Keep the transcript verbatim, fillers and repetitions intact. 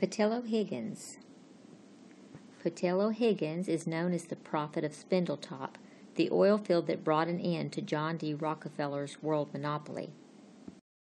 Patillo Higgins. Patillo Higgins is known as the prophet of Spindletop, the oil field that brought an end to John D. Rockefeller's world monopoly.